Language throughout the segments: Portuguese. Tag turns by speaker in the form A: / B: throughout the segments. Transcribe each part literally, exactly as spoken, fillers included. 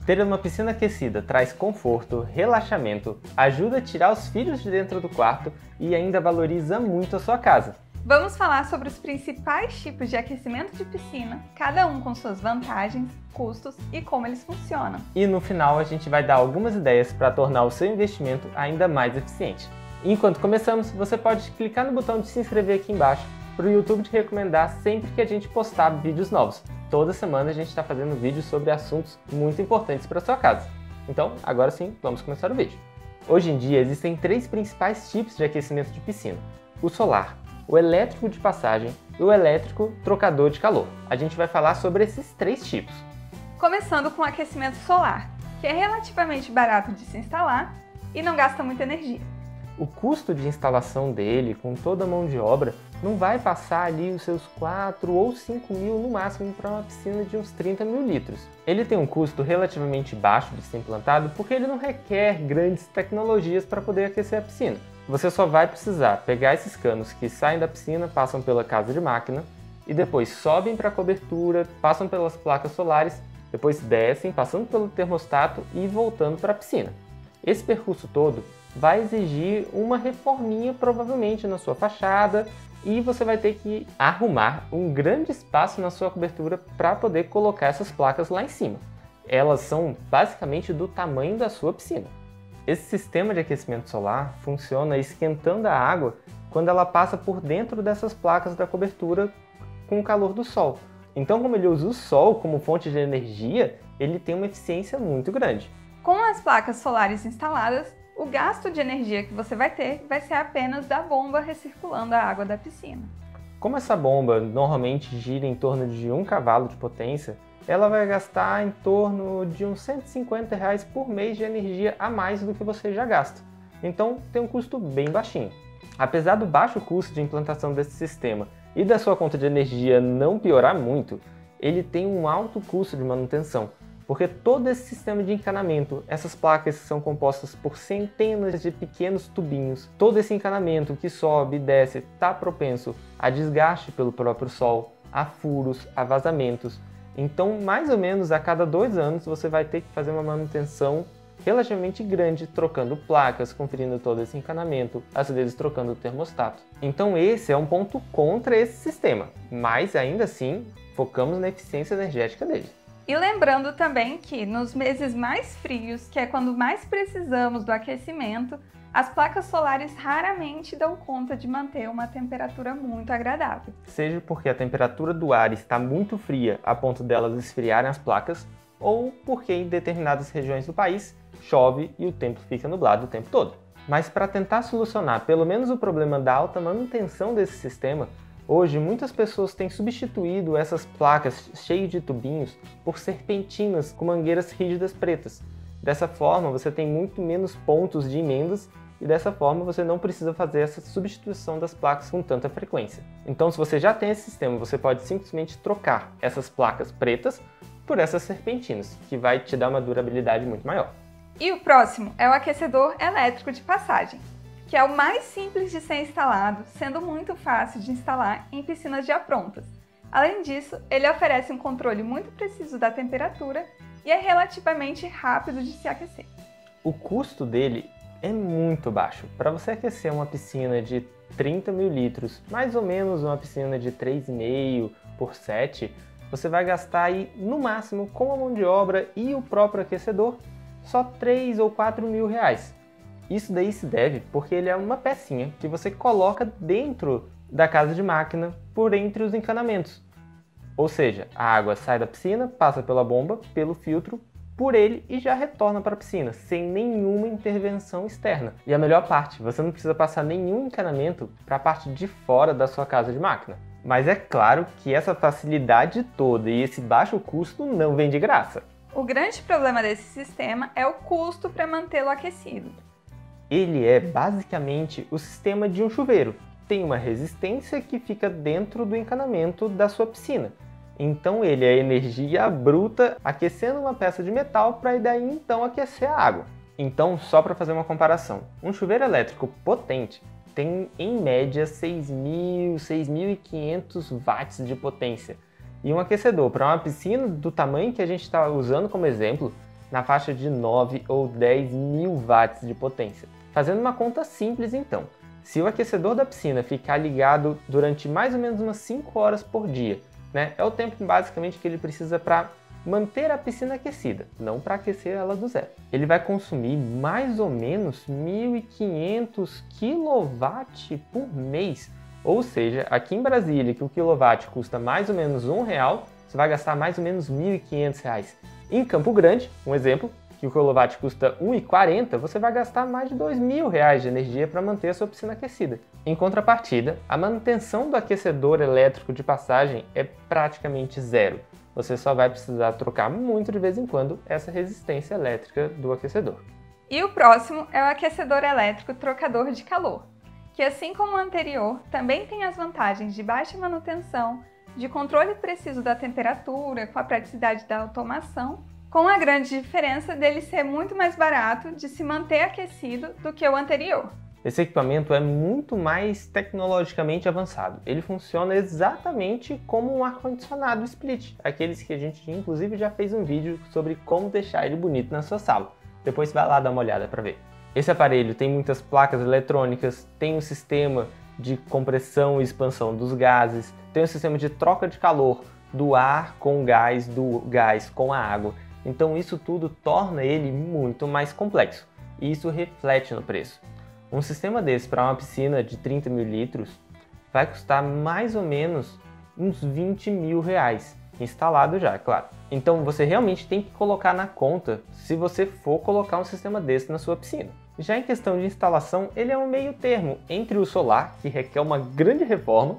A: Ter uma piscina aquecida traz conforto, relaxamento, ajuda a tirar os filhos de dentro do quarto e ainda valoriza muito a sua casa.
B: Vamos falar sobre os principais tipos de aquecimento de piscina, cada um com suas vantagens, custos e como eles funcionam.
A: E no final a gente vai dar algumas ideias para tornar o seu investimento ainda mais eficiente. Enquanto começamos, você pode clicar no botão de se inscrever aqui embaixo para o YouTube te recomendar sempre que a gente postar vídeos novos. Toda semana a gente está fazendo vídeos sobre assuntos muito importantes para a sua casa. Então, agora sim, vamos começar o vídeo. Hoje em dia existem três principais tipos de aquecimento de piscina: o solar, o elétrico de passagem e o elétrico trocador de calor. A gente vai falar sobre esses três tipos.
B: Começando com o aquecimento solar, que é relativamente barato de se instalar e não gasta muita energia.
A: O custo de instalação dele, com toda a mão de obra, não vai passar ali os seus quatro ou cinco mil no máximo para uma piscina de uns trinta mil litros. Ele tem um custo relativamente baixo de ser implantado porque ele não requer grandes tecnologias para poder aquecer a piscina. Você só vai precisar pegar esses canos que saem da piscina, passam pela casa de máquina e depois sobem para a cobertura, passam pelas placas solares, depois descem, passando pelo termostato e voltando para a piscina. Esse percurso todo vai exigir uma reforminha provavelmente na sua fachada e você vai ter que arrumar um grande espaço na sua cobertura para poder colocar essas placas lá em cima. Elas são basicamente do tamanho da sua piscina. Esse sistema de aquecimento solar funciona esquentando a água quando ela passa por dentro dessas placas da cobertura com o calor do sol. Então, como ele usa o sol como fonte de energia, ele tem uma eficiência muito grande.
B: Com as placas solares instaladas, o gasto de energia que você vai ter vai ser apenas da bomba recirculando a água da piscina.
A: Como essa bomba normalmente gira em torno de um cavalo de potência, ela vai gastar em torno de uns cento e cinquenta reais por mês de energia a mais do que você já gasta. Então tem um custo bem baixinho. Apesar do baixo custo de implantação desse sistema e da sua conta de energia não piorar muito, ele tem um alto custo de manutenção. Porque todo esse sistema de encanamento, essas placas são compostas por centenas de pequenos tubinhos, todo esse encanamento que sobe e desce está propenso a desgaste pelo próprio sol, a furos, a vazamentos. Então, mais ou menos a cada dois anos, você vai ter que fazer uma manutenção relativamente grande, trocando placas, conferindo todo esse encanamento, às vezes trocando o termostato. Então esse é um ponto contra esse sistema, mas ainda assim, focamos na eficiência energética dele.
B: E lembrando também que nos meses mais frios, que é quando mais precisamos do aquecimento, as placas solares raramente dão conta de manter uma temperatura muito agradável.
A: Seja porque a temperatura do ar está muito fria a ponto delas esfriarem as placas, ou porque em determinadas regiões do país chove e o tempo fica nublado o tempo todo. Mas para tentar solucionar pelo menos o problema da alta manutenção desse sistema, hoje, muitas pessoas têm substituído essas placas cheias de tubinhos por serpentinas com mangueiras rígidas pretas. Dessa forma, você tem muito menos pontos de emendas e dessa forma você não precisa fazer essa substituição das placas com tanta frequência. Então, se você já tem esse sistema, você pode simplesmente trocar essas placas pretas por essas serpentinas, que vai te dar uma durabilidade muito maior.
B: E o próximo é o aquecedor elétrico de passagem, que é o mais simples de ser instalado, sendo muito fácil de instalar em piscinas já prontas. Além disso, ele oferece um controle muito preciso da temperatura e é relativamente rápido de se aquecer.
A: O custo dele é muito baixo. Para você aquecer uma piscina de trinta mil litros, mais ou menos uma piscina de três vírgula cinco por sete, você vai gastar aí, no máximo, com a mão de obra e o próprio aquecedor, só três ou quatro mil reais. Isso daí se deve porque ele é uma pecinha que você coloca dentro da casa de máquina por entre os encanamentos. Ou seja, a água sai da piscina, passa pela bomba, pelo filtro, por ele e já retorna para a piscina, sem nenhuma intervenção externa. E a melhor parte, você não precisa passar nenhum encanamento para a parte de fora da sua casa de máquina. Mas é claro que essa facilidade toda e esse baixo custo não vem de graça.
B: O grande problema desse sistema é o custo para mantê-lo aquecido.
A: Ele é basicamente o sistema de um chuveiro. Tem uma resistência que fica dentro do encanamento da sua piscina. Então ele é energia bruta aquecendo uma peça de metal para daí então aquecer a água. Então, só para fazer uma comparação, um chuveiro elétrico potente tem em média seis mil, seis mil e quinhentos watts de potência. E um aquecedor para uma piscina do tamanho que a gente está usando como exemplo na faixa de nove ou dez mil watts de potência. Fazendo uma conta simples então, se o aquecedor da piscina ficar ligado durante mais ou menos umas cinco horas por dia, né, é o tempo basicamente que ele precisa para manter a piscina aquecida, não para aquecer ela do zero. Ele vai consumir mais ou menos mil e quinhentos quilowatts por mês. Ou seja, aqui em Brasília, que o quilowatt custa mais ou menos um real, você vai gastar mais ou menos mil e quinhentos reais. Em Campo Grande, um exemplo, que o quilowatt custa um real e quarenta centavos, você vai gastar mais de dois mil reais de energia para manter a sua piscina aquecida. Em contrapartida, a manutenção do aquecedor elétrico de passagem é praticamente zero. Você só vai precisar trocar muito de vez em quando essa resistência elétrica do aquecedor.
B: E o próximo é o aquecedor elétrico trocador de calor, que assim como o anterior, também tem as vantagens de baixa manutenção, de controle preciso da temperatura, com a praticidade da automação, com a grande diferença dele ser muito mais barato de se manter aquecido do que o anterior.
A: Esse equipamento é muito mais tecnologicamente avançado. Ele funciona exatamente como um ar-condicionado split, aqueles que a gente inclusive já fez um vídeo sobre como deixar ele bonito na sua sala. Depois vai lá dar uma olhada para ver. Esse aparelho tem muitas placas eletrônicas, tem um sistema de compressão e expansão dos gases, tem um sistema de troca de calor do ar com o gás, do gás com a água. Então isso tudo torna ele muito mais complexo e isso reflete no preço. Um sistema desse para uma piscina de trinta mil litros vai custar mais ou menos uns vinte mil reais, instalado já, é claro. Então você realmente tem que colocar na conta se você for colocar um sistema desse na sua piscina. Já em questão de instalação, ele é um meio termo entre o solar, que requer uma grande reforma,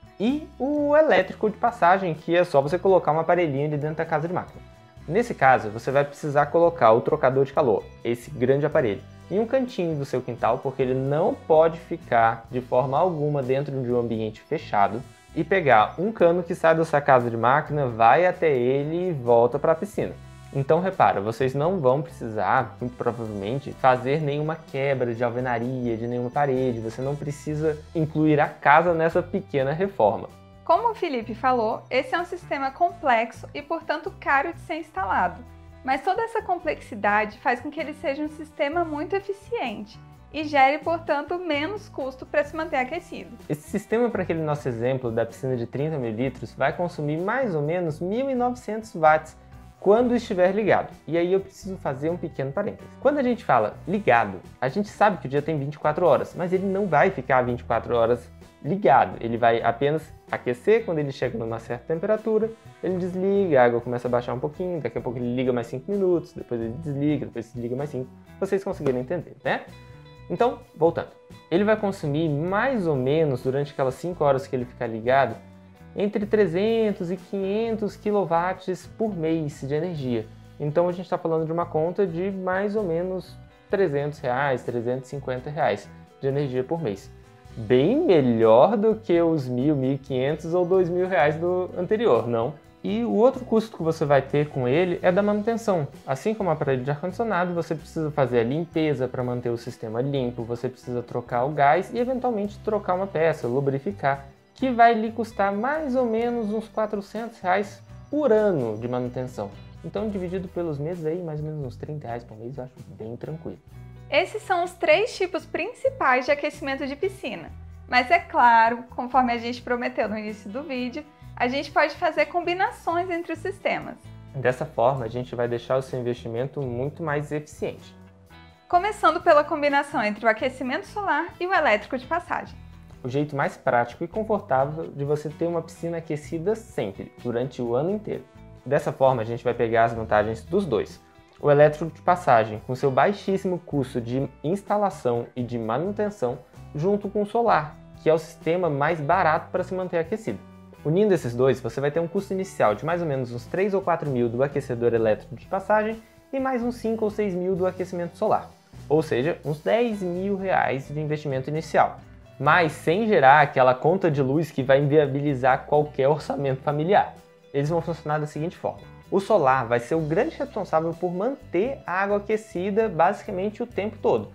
A: e o elétrico de passagem, que é só você colocar um aparelhinho de dentro da casa de máquina. Nesse caso, você vai precisar colocar o trocador de calor, esse grande aparelho, em um cantinho do seu quintal, porque ele não pode ficar de forma alguma dentro de um ambiente fechado, e pegar um cano que sai da sua casa de máquina, vai até ele e volta para a piscina. Então repara, vocês não vão precisar, muito provavelmente, fazer nenhuma quebra de alvenaria, de nenhuma parede, você não precisa incluir a casa nessa pequena reforma.
B: Como o Felipe falou, esse é um sistema complexo e, portanto, caro de ser instalado. Mas toda essa complexidade faz com que ele seja um sistema muito eficiente e gere, portanto, menos custo para se manter aquecido.
A: Esse sistema, para aquele nosso exemplo da piscina de trinta mil litros, vai consumir mais ou menos mil e novecentos watts quando estiver ligado. E aí eu preciso fazer um pequeno parênteses. Quando a gente fala ligado, a gente sabe que o dia tem vinte e quatro horas, mas ele não vai ficar vinte e quatro horas ligado. Ele vai apenas aquecer quando ele chega numa certa temperatura, ele desliga, a água começa a baixar um pouquinho, daqui a pouco ele liga mais cinco minutos, depois ele desliga, depois desliga mais cinco. Vocês conseguiram entender, né? Então, voltando. Ele vai consumir mais ou menos, durante aquelas cinco horas que ele ficar ligado, entre trezentos e quinhentos quilowatts por mês de energia. Então a gente está falando de uma conta de mais ou menos trezentos reais, trezentos e cinquenta reais de energia por mês. Bem melhor do que os mil, mil e quinhentos ou dois mil reais do anterior, não? E o outro custo que você vai ter com ele é da manutenção. Assim como o aparelho de ar-condicionado, você precisa fazer a limpeza para manter o sistema limpo, você precisa trocar o gás e eventualmente trocar uma peça, lubrificar, que vai lhe custar mais ou menos uns quatrocentos reais por ano de manutenção. Então, dividido pelos meses aí, mais ou menos uns trinta reais por mês, eu acho bem tranquilo.
B: Esses são os três tipos principais de aquecimento de piscina. Mas é claro, conforme a gente prometeu no início do vídeo, a gente pode fazer combinações entre os sistemas.
A: Dessa forma, a gente vai deixar o seu investimento muito mais eficiente.
B: Começando pela combinação entre o aquecimento solar e o elétrico de passagem.
A: O jeito mais prático e confortável de você ter uma piscina aquecida sempre, durante o ano inteiro. Dessa forma, a gente vai pegar as vantagens dos dois. O elétrico de passagem, com seu baixíssimo custo de instalação e de manutenção, junto com o solar, que é o sistema mais barato para se manter aquecido. Unindo esses dois, você vai ter um custo inicial de mais ou menos uns três ou quatro mil do aquecedor elétrico de passagem e mais uns cinco ou seis mil do aquecimento solar. Ou seja, uns dez mil reais de investimento inicial. Mas sem gerar aquela conta de luz que vai inviabilizar qualquer orçamento familiar. Eles vão funcionar da seguinte forma. O solar vai ser o grande responsável por manter a água aquecida basicamente o tempo todo.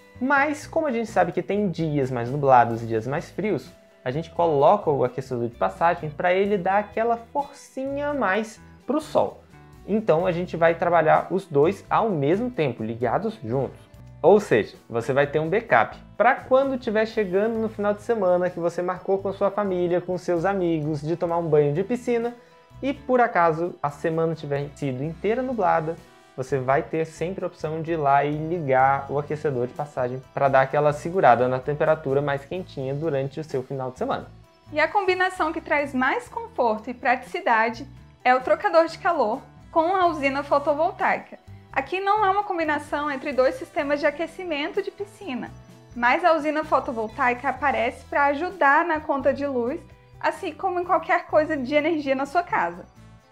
A: Mas como a gente sabe que tem dias mais nublados e dias mais frios, a gente coloca o aquecedor de passagem para ele dar aquela forcinha a mais para o sol. Então a gente vai trabalhar os dois ao mesmo tempo, ligados juntos. Ou seja, você vai ter um backup para quando estiver chegando no final de semana que você marcou com sua família, com seus amigos, de tomar um banho de piscina e por acaso a semana tiver sido inteira nublada, você vai ter sempre a opção de ir lá e ligar o aquecedor de passagem para dar aquela segurada na temperatura mais quentinha durante o seu final de semana.
B: E a combinação que traz mais conforto e praticidade é o trocador de calor com a usina fotovoltaica. Aqui não é uma combinação entre dois sistemas de aquecimento de piscina, mas a usina fotovoltaica aparece para ajudar na conta de luz, assim como em qualquer coisa de energia na sua casa.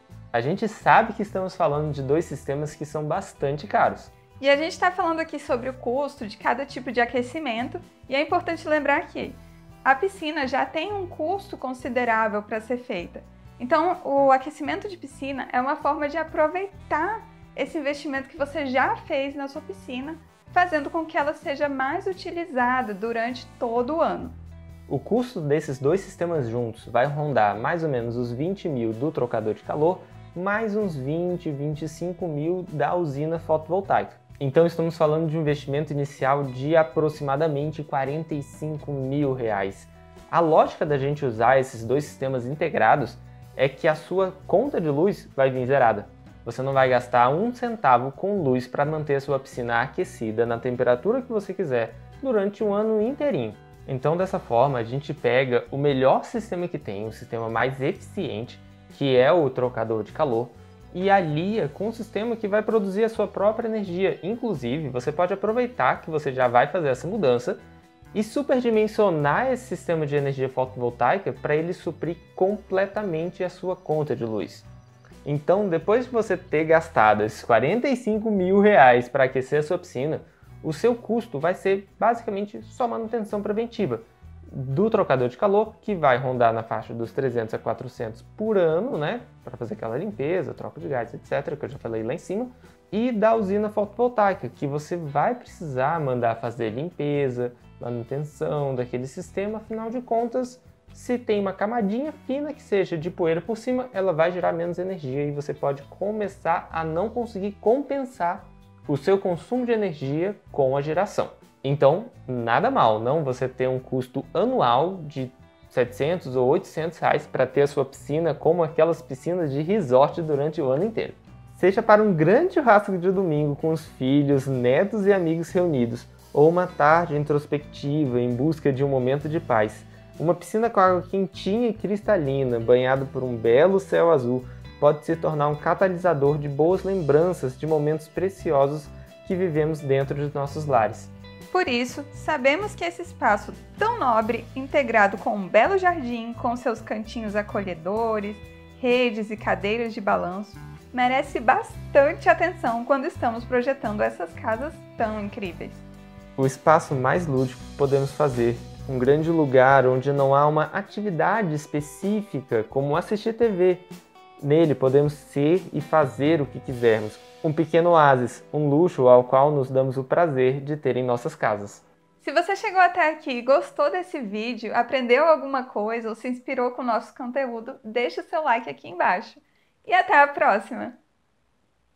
A: A gente sabe que estamos falando de dois sistemas que são bastante caros.
B: E a gente está falando aqui sobre o custo de cada tipo de aquecimento, e é importante lembrar que a piscina já tem um custo considerável para ser feita. Então, o aquecimento de piscina é uma forma de aproveitar esse investimento que você já fez na sua piscina, fazendo com que ela seja mais utilizada durante todo o ano.
A: O custo desses dois sistemas juntos vai rondar mais ou menos os vinte mil do trocador de calor, mais uns vinte, vinte e cinco mil da usina fotovoltaica. Então estamos falando de um investimento inicial de aproximadamente quarenta e cinco mil reais. A lógica da gente usar esses dois sistemas integrados é que a sua conta de luz vai vir zerada. Você não vai gastar um centavo com luz para manter a sua piscina aquecida na temperatura que você quiser durante um ano inteirinho. Então, dessa forma, a gente pega o melhor sistema que tem, o sistema mais eficiente, que é o trocador de calor, e alia com um sistema que vai produzir a sua própria energia. Inclusive, você pode aproveitar que você já vai fazer essa mudança e superdimensionar esse sistema de energia fotovoltaica para ele suprir completamente a sua conta de luz. Então, depois de você ter gastado esses quarenta e cinco mil reais para aquecer a sua piscina, o seu custo vai ser basicamente só manutenção preventiva do trocador de calor, que vai rondar na faixa dos trezentos a quatrocentos por ano, né, para fazer aquela limpeza, troca de gás, etcétera, que eu já falei lá em cima, e da usina fotovoltaica, que você vai precisar mandar fazer limpeza, manutenção daquele sistema, afinal de contas, se tem uma camadinha fina que seja de poeira por cima, ela vai gerar menos energia e você pode começar a não conseguir compensar o seu consumo de energia com a geração. Então, nada mal, não você ter um custo anual de setecentos ou oitocentos reais para ter a sua piscina como aquelas piscinas de resort durante o ano inteiro. Seja para um grande churrasco de domingo com os filhos, netos e amigos reunidos, ou uma tarde introspectiva em busca de um momento de paz, uma piscina com água quentinha e cristalina, banhada por um belo céu azul, pode se tornar um catalisador de boas lembranças de momentos preciosos que vivemos dentro de nossos lares.
B: Por isso, sabemos que esse espaço tão nobre, integrado com um belo jardim, com seus cantinhos acolhedores, redes e cadeiras de balanço, merece bastante atenção quando estamos projetando essas casas tão incríveis.
A: O espaço mais lúdico que podemos fazer, um grande lugar onde não há uma atividade específica, como assistir T V. Nele podemos ser e fazer o que quisermos. Um pequeno oásis, um luxo ao qual nos damos o prazer de ter em nossas casas.
B: Se você chegou até aqui e gostou desse vídeo, aprendeu alguma coisa ou se inspirou com o nosso conteúdo, deixe o seu like aqui embaixo. E até a próxima!